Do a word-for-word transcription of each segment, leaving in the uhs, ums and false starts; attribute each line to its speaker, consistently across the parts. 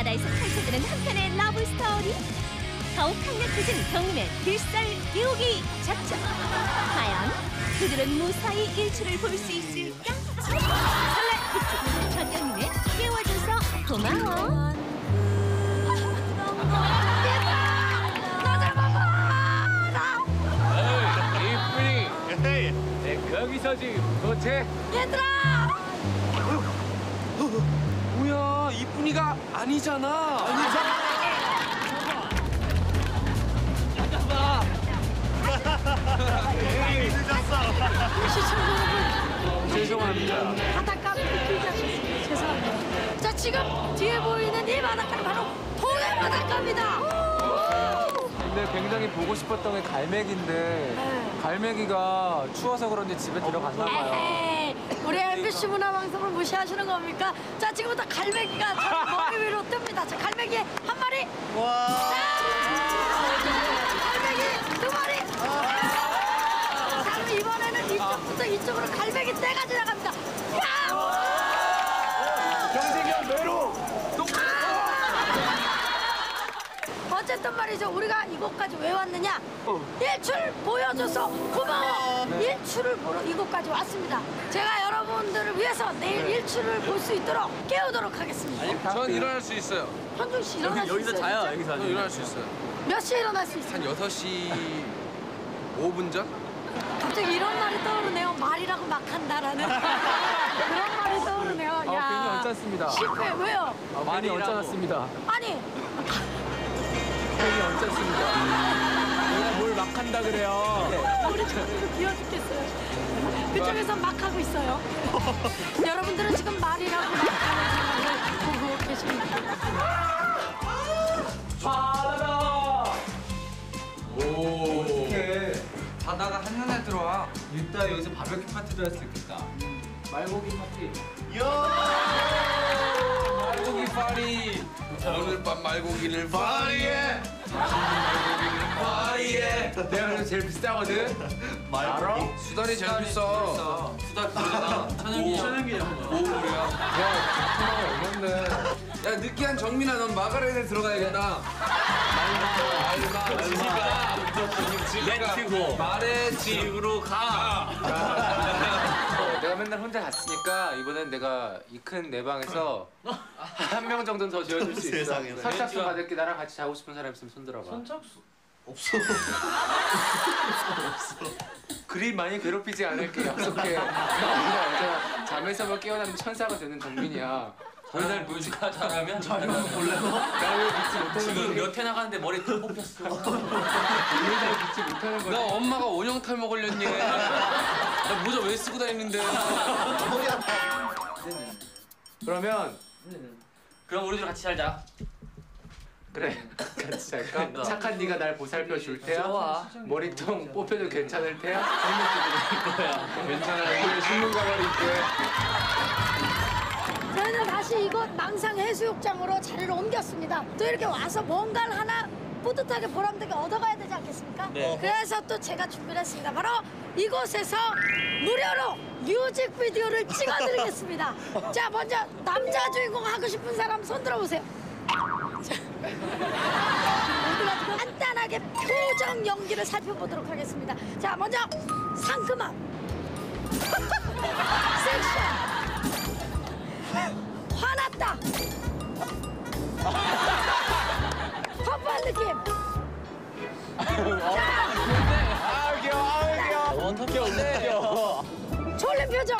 Speaker 1: 바다에서 펼쳐지는 한편의 러브 스토리. 더욱 강력해진 경림의 필살 띄우기 작전. 과연 그들은 무사히 일출을 볼 수 있을까? 설날 특집 전경림의 깨워줘서 고마워.
Speaker 2: 여기서 지금 도체?
Speaker 3: 얘들아!
Speaker 2: 뭐야, 이쁜이가 아니잖아. 아니잖아. 잠깐만. 늦었어.
Speaker 3: 시청자 여러분.
Speaker 2: 죄송합니다.
Speaker 3: 바닷가 비키지 않습니다. 죄송합니다. 자, 지금 뒤에 보이는 이 바닷가는 바로 동해 바닷가입니다.
Speaker 2: 근데 굉장히 보고 싶었던 게 갈매기인데
Speaker 3: 네.
Speaker 2: 갈매기가 추워서 그런지 집에 들어갔나 봐요.
Speaker 3: 에헤이, 우리 엠비씨 문화방송을 무시하시는 겁니까? 자, 지금부터 갈매기가 저 머리 위로 뜹니다. 자, 갈매기 한 마리. 와. 갈매기 두 마리. 자, 그럼 이번에는 이쪽부터 이쪽으로 갈매기 떼가 지나갑니다. 야!
Speaker 2: 경생형 메로.
Speaker 3: 어쨌든 말이죠. 우리가 이곳까지 왜 왔느냐? 어. 일출 보여줘서 고마워. 네. 일출을 보러 이곳까지 왔습니다. 제가 여러분들을 위해서 내일 네. 일출을 볼 수 있도록 깨우도록 하겠습니다.
Speaker 4: 아니, 전 일어날 수 있어요.
Speaker 3: 현중 씨 일어날 수 있어요?
Speaker 4: 여기서 자요, 여기서. 전 일어날 수 있어요.
Speaker 3: 몇 시에 일어날 수 있어요?
Speaker 4: 한 여섯 시 오 분 전?
Speaker 3: 갑자기 이런 말이 떠오르네요. 말이라고 막 한다라는 그런 말이 떠오르네요.
Speaker 2: 아, 괜히 얹혔습니다.
Speaker 3: 실패, 왜요?
Speaker 2: 아, 많이 얹혀놨습니다.
Speaker 3: 아니,
Speaker 2: 괜히 얹혔습니다. 내가 뭘 막 한다 그래요.
Speaker 3: 우리 친구도 귀여워 죽겠어요. 그쪽에서 막 하고 있어요. 여러분들은 지금 말이라고 막 하는 상황을 보고 계십니다.
Speaker 2: 바다다.
Speaker 4: 오.
Speaker 2: 어떡해.
Speaker 4: 바다가 한눈에 들어와.
Speaker 2: 이따 여기서 바베큐 파티도 할 수 있겠다. 말고기 파티.
Speaker 4: 말고기 파리. 오늘 밤 말고기를 파리해. 말고기를 파리해.
Speaker 2: 내가 그래서 제일 비싸거든. 알아?
Speaker 4: 수달이 제일 비싸.
Speaker 5: 수달 그러잖아. 천연기념.
Speaker 4: 천연기념. 오, 그래야.
Speaker 2: 야, 정말 어렵네.
Speaker 4: 야, 느끼한 정민아, 넌 마가렛에 들어가야겠다. 말마,
Speaker 5: 지가 렌트고
Speaker 4: 말해,
Speaker 5: 집으로 가.
Speaker 2: 내가 맨날 혼자 갔으니까 이번엔 내가 이 큰 내 방에서 한 명 정도는 더 지어줄 수 있어. 선착순 받을게. 나랑 같이 자고 싶은 사람 있으면 손 들어봐.
Speaker 5: 선착순?
Speaker 6: 없어. 없어.
Speaker 2: 그리 많이 괴롭히지 않을게. 약속해. 내가 언제나 잠에서만 깨어나는 천사가 되는 정민이야.
Speaker 5: 전날 뮤지컬 잘하면
Speaker 6: 촬영 볼래요?
Speaker 2: 나를 믿지 못하는
Speaker 5: 지금
Speaker 2: 거지.
Speaker 5: 몇 회 나가는데 머리 다 뽑혔어.
Speaker 2: 날 믿지 못하는 거지.
Speaker 4: 나 엄마가 원형탈모 걸렸니? 나 모자 왜 쓰고 다니는데?
Speaker 2: 그러면
Speaker 5: 그럼 우리들 같이 살자.
Speaker 2: 그래. 같이 잘까?
Speaker 5: 그러니까.
Speaker 2: 착한 네가 날 보살펴 줄 테야.
Speaker 5: 좋아.
Speaker 2: 머리통 뽑혀도 괜찮을 테야.
Speaker 5: 거야.
Speaker 2: 괜찮아. 오늘 신문가발 있게.
Speaker 3: 저희는 다시 이곳 망상 해수욕장으로 자리를 옮겼습니다. 또 이렇게 와서 뭔가를 하나 뿌듯하게 보람되게 얻어가야 되지 않겠습니까?
Speaker 5: 네.
Speaker 3: 그래서 또 제가 준비를 했습니다. 바로 이곳에서 무료로 뮤직비디오를 찍어드리겠습니다. 자, 먼저 남자 주인공 하고 싶은 사람 손 들어보세요. 자, 모두가 지금 간단하게 표정 연기를 살펴보도록 하겠습니다. 자, 먼저 상큼함, 섹시함, 화났다, 터프한 느낌. 자,
Speaker 2: 아우 귀여워. 아우 귀여워.
Speaker 5: 원터키 귀여워.
Speaker 3: 졸린 표정.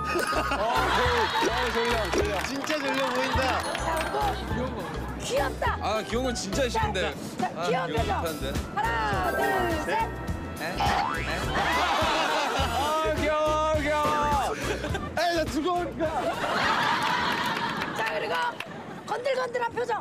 Speaker 2: 아 졸려. 졸려.
Speaker 6: 진짜 졸려 보인다.
Speaker 3: 자, 그리고 귀엽다.
Speaker 4: 아, 귀여운 건 진짜
Speaker 3: 자,
Speaker 4: 싫은데.
Speaker 3: 자,
Speaker 4: 아,
Speaker 3: 귀여운
Speaker 4: 귀여운
Speaker 3: 표정.
Speaker 4: 못하는데.
Speaker 3: 하나, 둘, 셋.
Speaker 2: 아 귀여워. 귀여워.
Speaker 6: 에이, 나 죽어오니까.
Speaker 3: 자, 그리고 건들건들한 표정.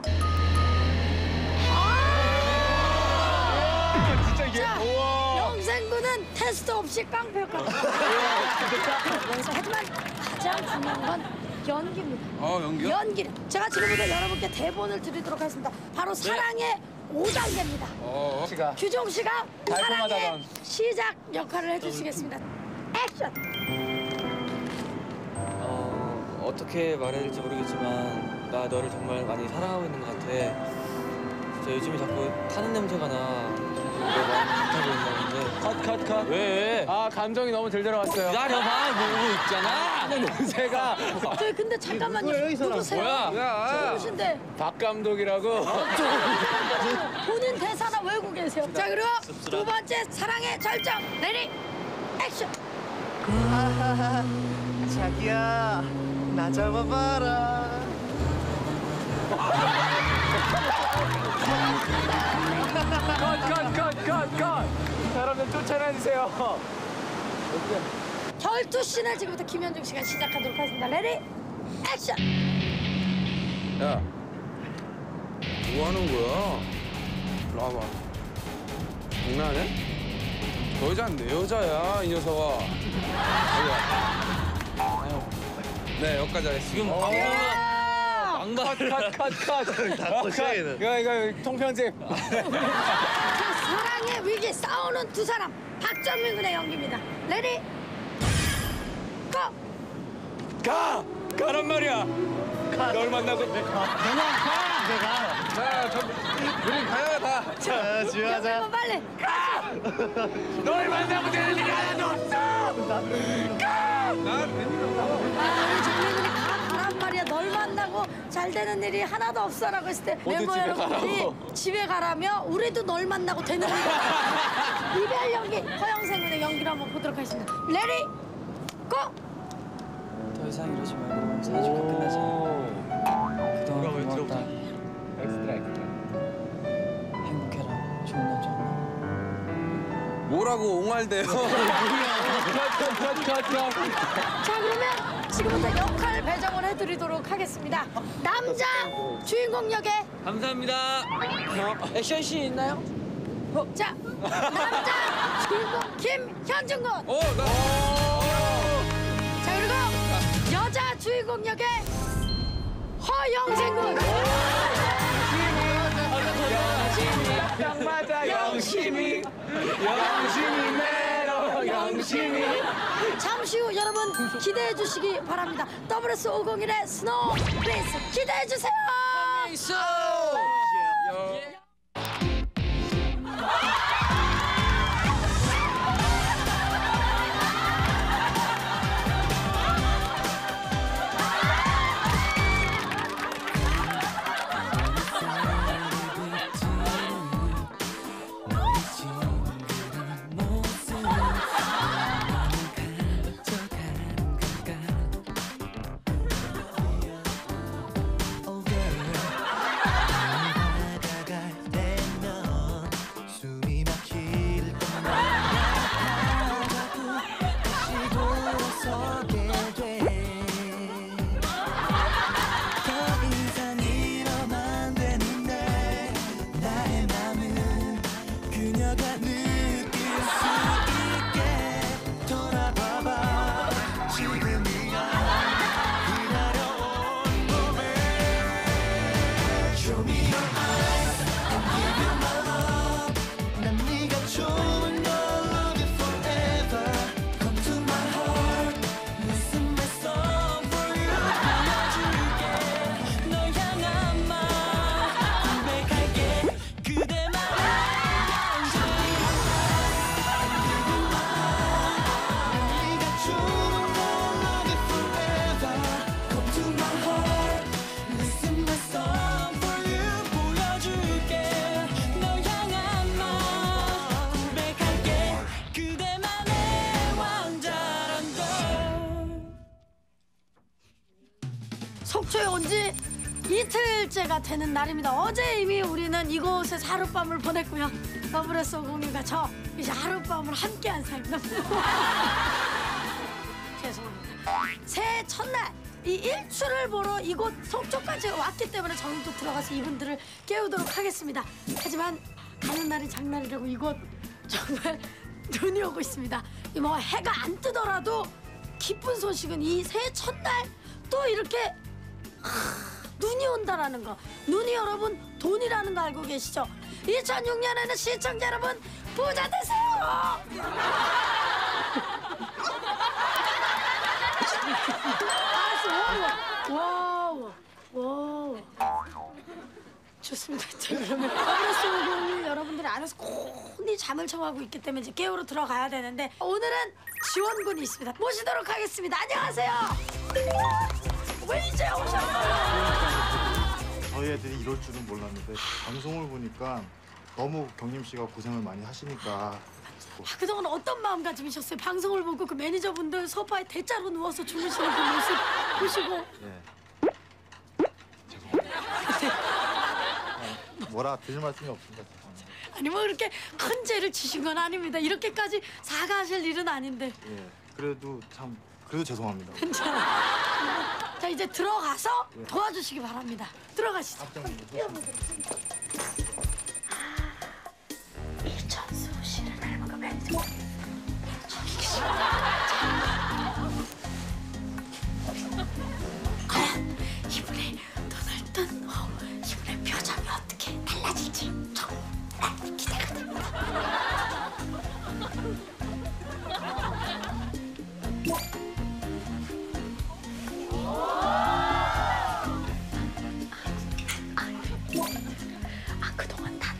Speaker 2: 진짜 이게.
Speaker 3: 자,
Speaker 2: 우와.
Speaker 3: 영생분은 테스트 없이 깡패였거든요. 여기서 하지만 가장 중요한 건 연기입니다.
Speaker 4: 어, 연기요?
Speaker 3: 연기. 제가 지금부터 여러분께 대본을 드리도록 하겠습니다. 바로 사랑의 오 단계입니다.
Speaker 4: 어.
Speaker 2: 씨가.
Speaker 3: 규종 씨가 사랑의
Speaker 2: 달콤하다던.
Speaker 3: 시작 역할을 해주시겠습니다. 액션.
Speaker 2: 어
Speaker 7: 어떻게 말해야 될지 모르겠지만 나 너를 정말 많이 사랑하고 있는 것 같아. 저 요즘에 자꾸 타는 냄새가 나. 내가 많이 못하고 있는데. 컷, 컷, 컷.
Speaker 2: 왜? 아 감정이 너무 들 들어갔어요.
Speaker 7: 기다려봐, 모르고 있잖아.
Speaker 2: 하는 냄새가.
Speaker 3: 저희 근데 잠깐만요.
Speaker 6: 누구예요, 이 사람?
Speaker 3: 누구세요?
Speaker 2: 뭐야? 뭐야?
Speaker 3: 누구신데?
Speaker 2: 박 감독이라고.
Speaker 3: 본인 대사나 외우고 계세요. 자 그리고 두 번째 사랑의 절정 레디 액션.
Speaker 6: 아하하, 자기야, 나 잡아봐라.
Speaker 2: 컷컷컷컷컷. 여러분 쫓아내주세요.
Speaker 3: 열두 시는 지금부터 김현중 씨가 시작하도록 하겠습니다. 레디 액션.
Speaker 2: 야, 뭐 하는 거야? 일로 와봐. 장난해? 너 여자는 내 여자야, 이 녀석아. 여기야. 네, 여기까지 하겠습니다.
Speaker 7: 지금
Speaker 2: 어.
Speaker 7: 방금
Speaker 2: 컷, 컷, 컷, 컷.
Speaker 6: 다 컷이야.
Speaker 2: 이거, 이거, 통편집.
Speaker 3: 자 사랑의 위기 싸우는 두 사람 박정민 군의 연기입니다. 레디 고.
Speaker 2: 가! 가란 말이야. 가. 널 만나고. 내가 가. 내가. 자, 저, 우리 가야 가.
Speaker 6: 자, 지하자.
Speaker 3: 한번 빨리.
Speaker 2: 널 만나고 되는 일이 하나도 없어. 가. 난
Speaker 3: 아, 우리 정민 군이 가 가란 말이야. 널 만나고 잘 되는 일이 하나도 없어라고 했을 때
Speaker 2: 모두
Speaker 3: 멤버
Speaker 2: 집에
Speaker 3: 여러분들이
Speaker 2: 가라고.
Speaker 3: 집에 가라며 우리도 널 만나고 되는 일이 이별 연기 허영생 군의 연기를 한번 보도록 하겠습니다. 레디 고.
Speaker 7: 더 이상 이러지 말고 사이좋게 끝내자. 그동안 고마웠다.
Speaker 2: 엑스트라 엑스트라.
Speaker 7: 행복해라. 좋은 남자 없나?
Speaker 2: 뭐라고 옹알대요?
Speaker 3: 자 그러면 지금부터 역할 배정을 해드리도록 하겠습니다. 남자 주인공 역에
Speaker 7: 감사합니다. 액션 씬 있나요?
Speaker 3: 자 남자 주인공 김현중 군.
Speaker 2: 어, 나.
Speaker 3: 자 그리고 여자 주인공 역에 허영생 군.
Speaker 2: 딱 맞아, 영심이. 영심이 메로, 영심이.
Speaker 3: 잠시 후 여러분 기대해 주시기 바랍니다. 더블에스 오공일의 스노우 프린스 기대해 주세요. 속초에 온 지 이틀째가 되는 날입니다. 어제 이미 우리는 이곳에서 하룻밤을 보냈고요. 더블에스 오공일과 저 이제 하룻밤을 함께한 사이입니다. 죄송합니다. 새해 첫날 이 일출을 보러 이곳 속초까지 왔기 때문에 저는 또 들어가서 이분들을 깨우도록 하겠습니다. 하지만 가는 날이 장날이라고 이곳 정말 눈이 오고 있습니다. 뭐 해가 안 뜨더라도 기쁜 소식은 이 새해 첫날 또 이렇게 하, 눈이 온다라는 거. 눈이 여러분 돈이라는 거 알고 계시죠? 이천육 년에는 시청자 여러분 부자 되세요. 알았어, 좋습니다. 자, 그러면 더블에스 오공을 여러분들이 안에서 곤히 잠을 청하고 있기 때문에 이제 깨우러 들어가야 되는데 오늘은 지원군이 있습니다. 모시도록 하겠습니다. 안녕하세요. 왜 이제 오셨어요?
Speaker 8: 저희 애들이 이럴 줄은 몰랐는데 방송을 보니까 너무 경림 씨가 고생을 많이 하시니까
Speaker 3: 아, 그동안 어떤 마음가짐이셨어요? 방송을 보고 그 매니저분들 소파에 대자로 누워서 주무시는 그 모습 보시고
Speaker 8: 네. 뭐라 드릴 말씀이 없습니다. 죄송합니다.
Speaker 3: 아니 뭐 그렇게 큰 죄를 지신 건 아닙니다. 이렇게까지 사과하실 일은 아닌데.
Speaker 8: 예, 그래도 참 그래도 죄송합니다.
Speaker 3: 괜찮아요. 자 이제 들어가서 도와주시기 바랍니다. 들어가시죠. 이천수 씨를 닮은 거 매니저. 과연 이분의 눈을 뜬 후 이분의 표정이 어떻게 달라질지 정말 기대가 됩니다. 아 그동안 다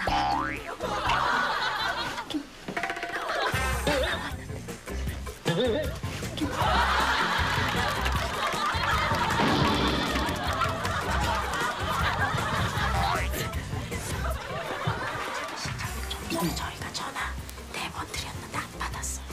Speaker 3: 나왔는데 저희가 전화 네 번 드렸는데 안 받았어요.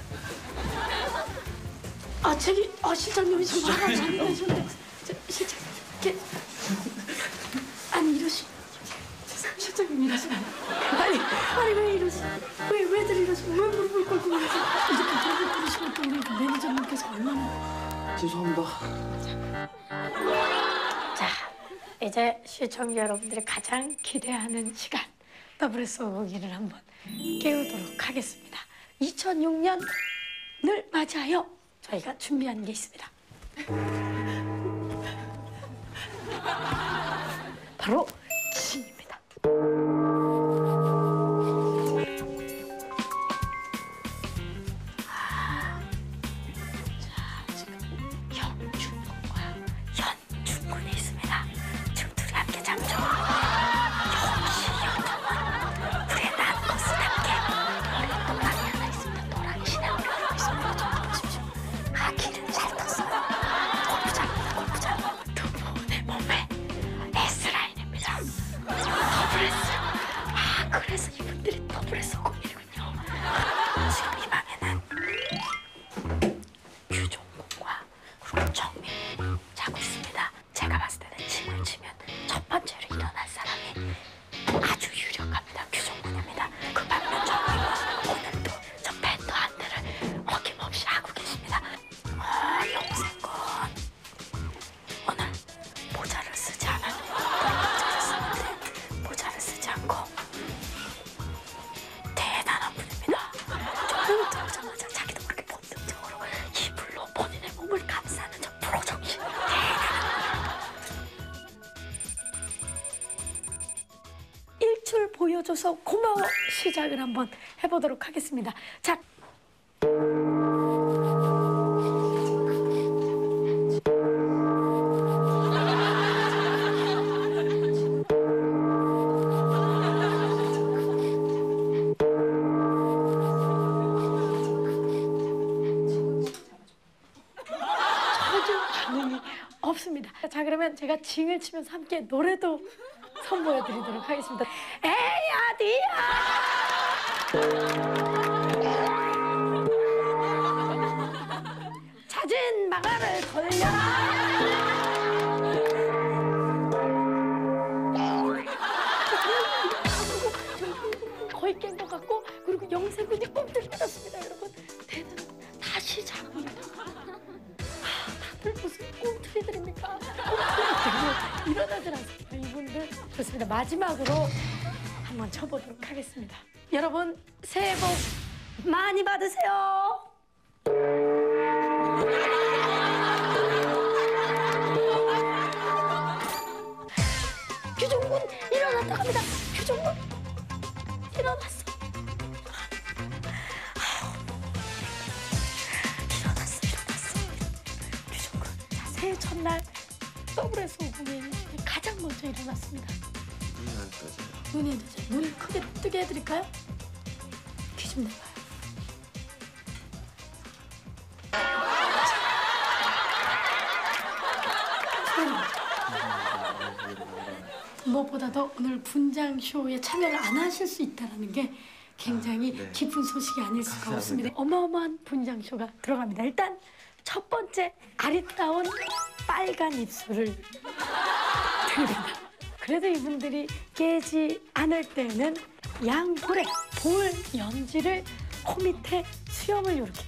Speaker 3: 아 저기 아 실장님이 좀 말을 잘 하셨는데 실장님 이렇게 아니 이러시 실장님 이러시면 아니 아니 왜 이러시 왜 왜들 이러시면 왜 무릎을 꿇고 이러시 이렇게 무릎을 꿇으시면 또 우리 그 매니저님께서 얼마나
Speaker 7: 죄송합니다.
Speaker 3: 자 이제 시청자 여러분들이 가장 기대하는 시간 더블에스 오공이를 한번 깨우도록 하겠습니다. 이천육 년을 맞이하여 저희가 준비한 게 있습니다. 바로 징입니다. 아, 자, 지금 현준군과 현준군이 있습니다. 지금 둘이 함께 잠죠. 역시 현준군, 우리의 난거스답게 우리 노랑이 하나 있습니다. 노랑이 신앙을 하고 있습니다. 좀 보십시오. 아, 길은 잘 떴어요. 골프장입니다, 골프장. 두 분의 몸에 S라인입니다. 더블에스. 아, 그래서 이분들이 더블에스 오공이군요. 지금 이 방에는 규종군과 그리고 정민 자고 있습니다. 제가 봤을 때는 징을 치면 첫 번째로 일어날 사람이 아주 유력합니다. 규종군입니다. 그 반면 정민은 오늘도 저 밴드 한 대를 어김없이 하고 계십니다. 아, 영생군 오늘 모자를 쓰지 않았는데 모자를 쓰는데 모자를 쓰지 않고 대단한 분입니다. 조금 들어오자마자 자기도 모르게 본능적으로 이불로 본인의 몸을 감싸는 저 프로정신 대단한 일출 보여줘서 고마워 시작을 한번 해보도록 하겠습니다. 자. 전혀 반응이 없습니다. 자 그러면 제가 징을 치면서 함께 노래도 선보여드리도록 하겠습니다. 에야 디야 잦은 마가를 돌려라. 거의 깬 것 같고 그리고 영세군이 꿈틀거렸습니다. 여러분 대단 다시 자고 일어나. 다들 무슨 꿈틀이들입니까? 꿈틀이 일어나질 않습니다. 이분들 좋습니다. 마지막으로 한번 쳐보도록 하겠습니다. 여러분 새해 복 많이 받으세요. 규종군 일어났다 합니다. 규종군 일어났어. 일어났어 일어났어. 규종군 자 새해 첫날 더블에스 오공이 가장 먼저 일어났습니다.
Speaker 7: 눈이 안 떠져요.
Speaker 3: 눈이 안 뜨죠? 눈 크게 뜨게 해드릴까요? 귀 좀 내봐요. 무엇보다도 오늘 분장 쇼에 참여를 안 하실 수 있다는 게 굉장히
Speaker 7: 아, 네.
Speaker 3: 기쁜 소식이 아닐 수가
Speaker 7: 감사합니다.
Speaker 3: 없습니다. 어마어마한 분장 쇼가 들어갑니다. 일단 첫 번째 아리따운 빨간 입술을 드립니다. 그래도 이분들이 깨지 않을 때는 양볼에 볼 연지를 코 밑에 수염을 이렇게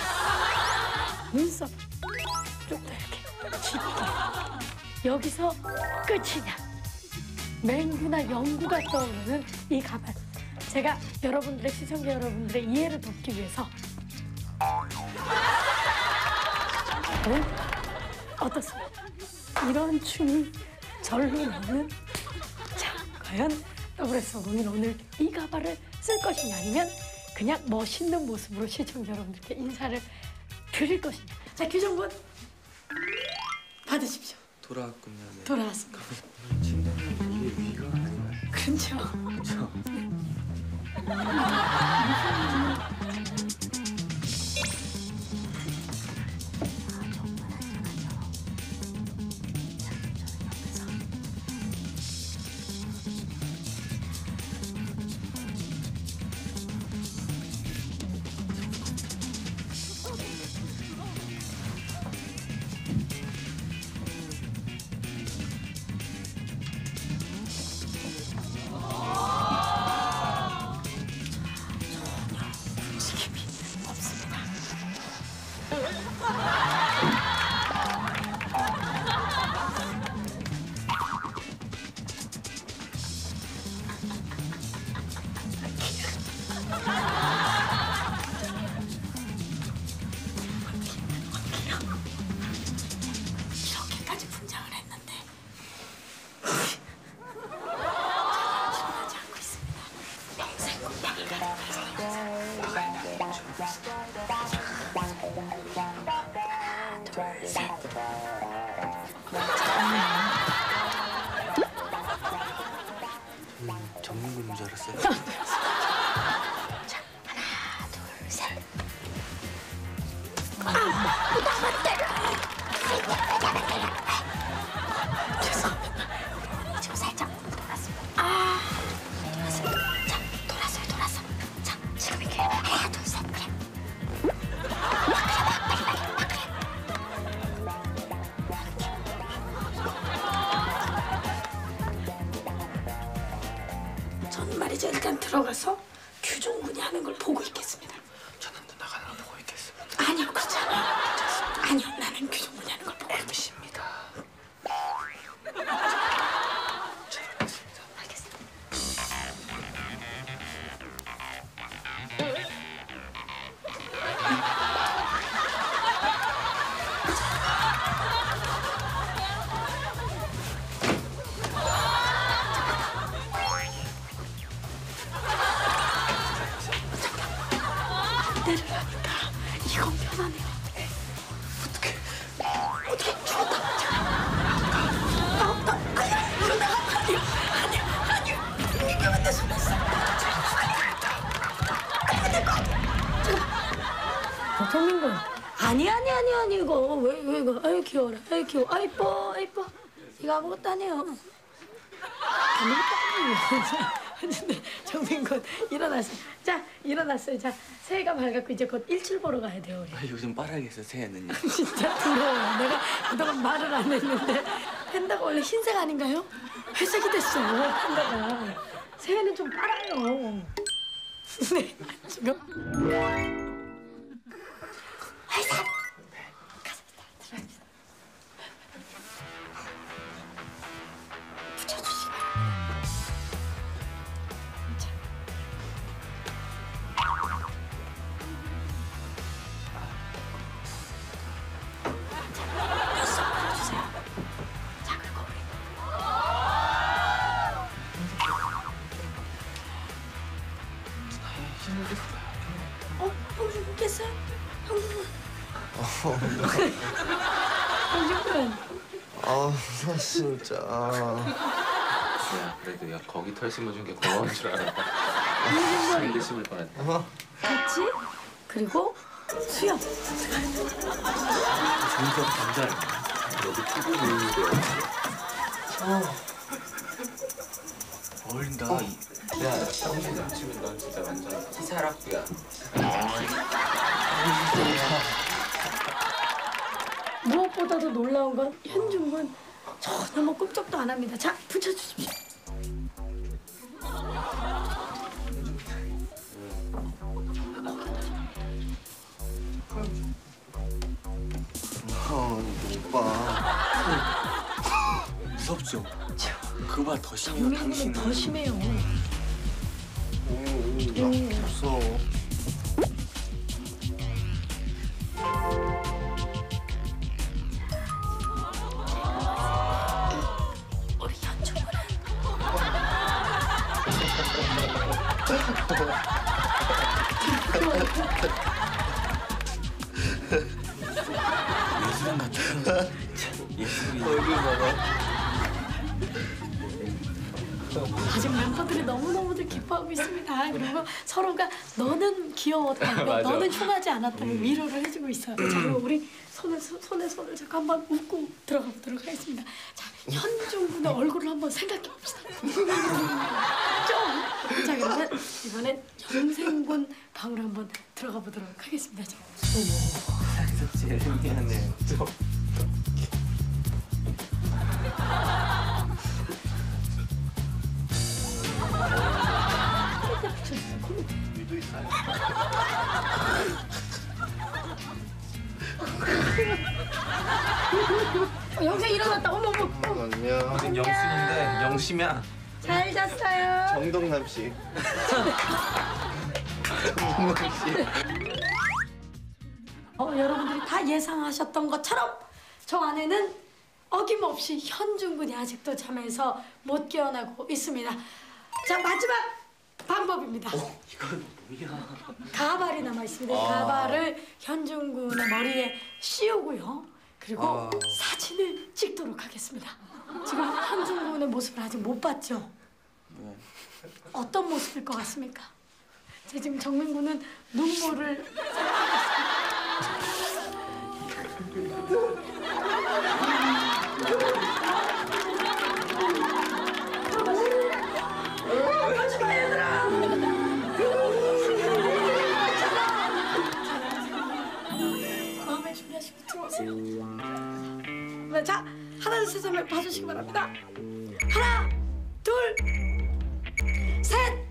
Speaker 3: 눈썹 좀 더 이렇게 짙게 여기서 끝이냐? 맹구나 영구가 떠오르는 이 가발. 제가 여러분들의 시청자 여러분들의 이해를 돕기 위해서 네? 어떻습니까? 이런 춤이 절로 나오는 자, 과연 더블에스오공이 오늘 이 가발을 쓸 것이냐 아니면 그냥 멋있는 모습으로 시청자 여러분들께 인사를 드릴 것이냐. 자, 규정분 받으십시오.
Speaker 7: 돌아왔군요. 네.
Speaker 3: 돌아왔습니다.
Speaker 7: 이게 위가 아닌가요?
Speaker 3: 그렇죠.
Speaker 7: 그렇죠.
Speaker 3: 이렇게까지 분장을 했는데 신나지 않고 있습니다. 평생 곰팡이 가는 하나, 둘, 셋.
Speaker 7: 전문군인 줄 알았어요.
Speaker 3: 자, 하나, 둘, 셋. 아, 나만 때려. 죄송합니다. 지금 살짝 돌았습니다. 아, 돌았어요. 자, 돌았어요, 돌았어. 자, 지금 이렇게 하나, 둘, 셋. 그래. 저는 말이죠. 일단 들어가서 규종군이 하는 걸 보고 있겠습니다.
Speaker 7: 저는 누나가 하는 걸 보고 있겠습니다.
Speaker 3: 아니요, 그렇지 않아요. 아니요, 나는 규종군이 하는 걸 보고 있겠습니다.
Speaker 7: 엠씨입니다.
Speaker 3: 알겠습니다. 안대를 하니까 이건 편하네요. 어떻게? 어떻게 죽었다? 나, 나, 아니야, 이거 나 아니야, 아니야, 아니야. 이게 왜내 손에 있어? 아니, 내 거. 잠깐. 정민군. 아니, 아니, 아니, 아니 이거 왜, 왜 이거? 아유 귀여워라, 아유 귀여워, 아 이뻐, 이뻐. 이거 아무것도 아니에요. 아무것도 아니에요. 근데 정민군 일어났어요. 자, 일어났어요. 자, 새해가 밝았고 이제 곧 일출 보러 가야 돼요 우리.
Speaker 7: 아, 요즘 빠르겠어 새해는요.
Speaker 3: 진짜 부러워. 내가 그동안 말을 안 했는데 팬다가 원래 흰색 아닌가요? 회색이 됐어요. 팬다가. 새해는 좀 빨아요. 네, 지금. 회사. 가서 들어갑시다. 붙여주시기 바랍니다. 자. 눈썹 그려주세요. 자, 그리고 우리. 어? 형님 웃겠어요? 형님. 형님은
Speaker 6: 아, 나 진짜.
Speaker 2: 야 그래도 야 거기 털 심어준 게 고마운 줄 알았다.
Speaker 3: 이은근
Speaker 2: 일 심을 뻔했다.
Speaker 3: 같이 그리고 수영.
Speaker 2: 준석 남자 여기 피부 보이는데.
Speaker 5: 어울린다.
Speaker 2: 야 평소에 남치면 넌 진짜 완전 피사락부야.
Speaker 3: 무엇보다도 놀라운 건 현중은 전혀 뭐 꿈쩍도 안 합니다. 자, 붙여주십시오.
Speaker 6: 어, 오빠.
Speaker 5: 무섭죠? 그 말 더 심해요,
Speaker 3: 정민이는
Speaker 5: 당신은.
Speaker 3: 더 심해요.
Speaker 6: 나 무서워.
Speaker 3: 우리 현중은
Speaker 5: 예술은 같아. 예술이.
Speaker 6: 얼굴 봐봐.
Speaker 3: 아직 멤버들이 너무너무들 기뻐하고 있습니다. 그리고 서로가 너는 귀여웠다고,
Speaker 2: 맞아.
Speaker 3: 너는 흉하지 않았다고 위로를 해주고 있어요. 자, 그리고 우리 손을, 손- 손에 손을 잡고 한번 웃고 들어가 보도록 하겠습니다. 자, 현중 군의 얼굴을 한번 생각해 봅시다. 좀. 자, 그러면 이번엔 영생군 방으로 한번 들어가 보도록 하겠습니다. 자.
Speaker 2: 제일 미안해.
Speaker 6: 위도 있어요.
Speaker 3: 어, 영생 일어났다. 어머, 어머, 어머.
Speaker 6: 안녕.
Speaker 2: 우린 영심인데 영심이야.
Speaker 3: 잘 잤어요.
Speaker 6: 정동남 씨. 정동남 씨.
Speaker 3: 어, 여러분들이 다 예상하셨던 것처럼 저 안에는 어김없이 현중군이 아직도 잠에서 못 깨어나고 있습니다. 자, 마지막 방법입니다.
Speaker 5: 이건 뭐야?
Speaker 3: 가발이 남아 있습니다. 이 가발을 현중군의 머리에 씌우고요. 그리고
Speaker 6: 아.
Speaker 3: 사진을 찍도록 하겠습니다. 지금 현중군의 모습을 아직 못 봤죠? 어떤 모습일 것 같습니까? 제 지금 정민군은 눈물을 마음의 준비하시고 들어오세요. 네, 자, 하나 둘 셋 하면 봐주시기 바랍니다. 하나, 둘, 셋.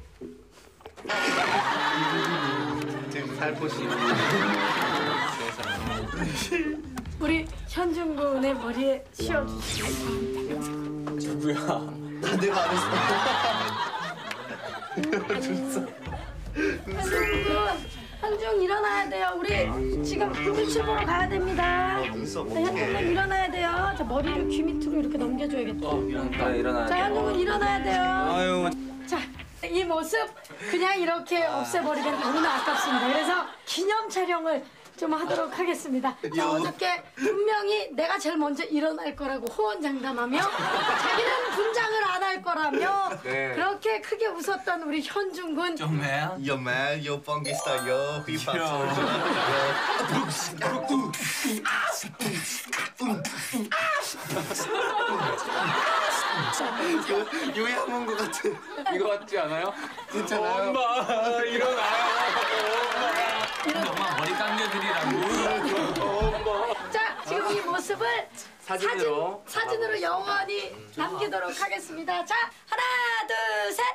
Speaker 6: 지금 살포시.
Speaker 3: 우리 현중군의 머리에 씌워주시기 바랍니다.
Speaker 5: 누구야?
Speaker 6: 다 내가 안 했어.
Speaker 3: 현중군, 현중 일어나야 돼요. 우리 지금 불빛을 보러 가야 됩니다.
Speaker 6: 어, 눈썹
Speaker 3: 네, 현중군
Speaker 6: 어떡해.
Speaker 3: 일어나야 돼요. 자, 머리를 귀 밑으로 이렇게 넘겨줘야겠다.
Speaker 5: 어, 일어났다. 일어나.
Speaker 3: 자, 현중군 일어나야 돼요.
Speaker 5: 아유.
Speaker 3: 자, 이 모습 그냥 이렇게 없애버리기엔 너무나 아깝습니다. 그래서 기념 촬영을 좀 하도록 하겠습니다. 자, 어저께 분명히 내가 제일 먼저 일어날 거라고 호언장담하며 자기는 분장을 안 할 거라며
Speaker 2: 네.
Speaker 3: 그렇게 크게 웃었던 우리 현중군.
Speaker 5: 좀 해.
Speaker 6: Yo man, yo funky style, yo hip hop. 요양원 것 같아.
Speaker 2: 이거 같지 않아요?
Speaker 6: 괜찮아요?
Speaker 2: 엄마 일어나요.
Speaker 5: 엄마 머리 감겨드리라고.
Speaker 3: 자, 지금 이 모습을
Speaker 2: 사진으로.
Speaker 3: 사진, 사진으로 영원히 남기도록 하겠습니다. 자, 하나, 둘, 셋.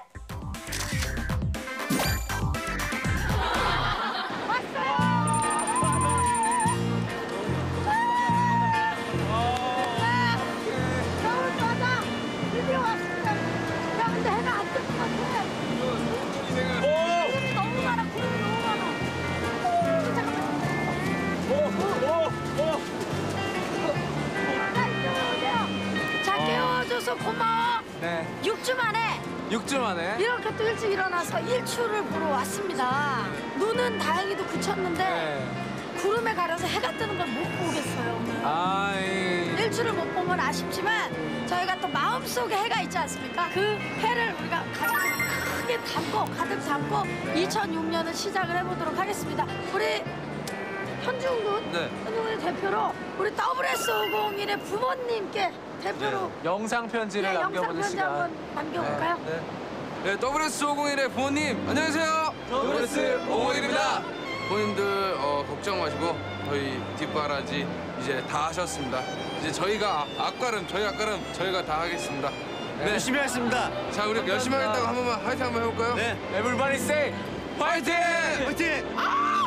Speaker 3: 깨워줘서 고마워.
Speaker 2: 네.
Speaker 3: 육 주 만에
Speaker 2: 육 주 만에.
Speaker 3: 이렇게 또 일찍 일어나서 일출을 보러 왔습니다. 눈은 다행히도 그쳤는데
Speaker 2: 네.
Speaker 3: 구름에 가려서 해가 뜨는 걸 못 보겠어요 오늘.
Speaker 2: 아, 이.
Speaker 3: 일출을 못 보면 아쉽지만 저희가 또 마음속에 해가 있지 않습니까? 그 해를 우리가 가장 크게 담고 가득 담고 이천육 년을 시작을 해보도록 하겠습니다. 우리 현중 군,
Speaker 4: 네.
Speaker 3: 현중 군의 대표로 우리 더블에스 오공일의 부모님께 대표로
Speaker 2: 영상 편지를
Speaker 3: 네, 영상
Speaker 2: 남겨보는
Speaker 3: 편지
Speaker 2: 시간.
Speaker 3: 한번 남겨볼까요?
Speaker 4: 네. 네, 더블에스 오공일의 부모님 안녕하세요.
Speaker 2: 더블에스
Speaker 4: 오공일입니다. 부모님들 어, 걱정 마시고 저희 뒷바라지 이제 다 하셨습니다. 이제 저희가 앞가름 저희 앞가름 저희가 다 하겠습니다. 네.
Speaker 6: 열심히 하겠습니다.
Speaker 4: 자 우리 열심히 하겠다고 한 번만 화이팅 한번 해볼까요?
Speaker 6: 네.
Speaker 2: Everybody say
Speaker 4: 화이팅!
Speaker 6: 화이팅!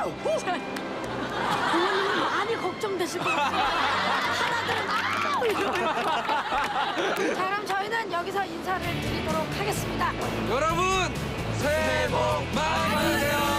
Speaker 3: 부모님은 많이 걱정되실 것 같아요. 하나들은 아우 이러고. 자 그럼 저희는 여기서 인사를 드리도록 하겠습니다.
Speaker 4: 여러분 새해 복 많이 받으세요.